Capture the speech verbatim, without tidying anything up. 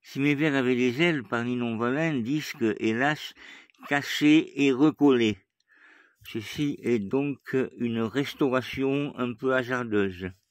Si mes vers avaient des ailes, Paris non-volin, disque, hélas, cassé et recollé. Ceci est donc une restauration un peu hasardeuse.